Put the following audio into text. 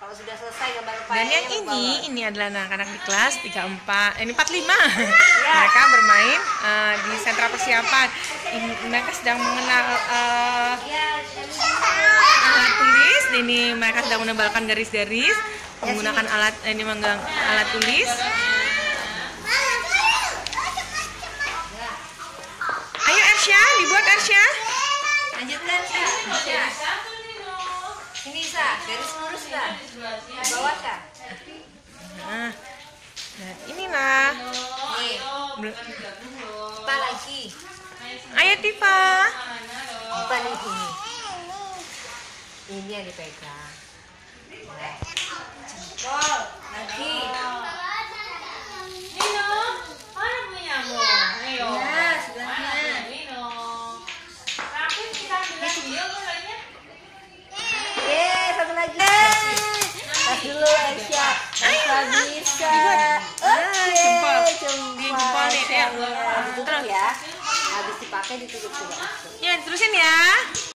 Kalau sudah selesai gambar Dan yang ini adalah anak-anak di kelas 34, ini 45. Mereka bermain di sentra persiapan. Mereka sedang mengenal alat tulis. Ini mereka sedang menebalkan garis-garis menggunakan alat alat tulis. Ayo Arsya, dibuat Arsya. Lanjutkan Arsya. Ini garis lurus lah. Bawah kah? Nah, ini lah. Nih. Tipa lagi. Ayo Tifa. Tipa nih ini. Ini yang dipegang. Jempol lagi. Nino, mana punyamu? Ayo. Nah, sebelahnya. Nino. Tapi kita bilang dia mulainya. Satu lagi. Tas dulu Aisyah. Ayo bisa. Jempol. Jempol. Jempol nih. Ayo. Ditutup ya. Habis dipakai ditutup juga. Ya, terusin ya.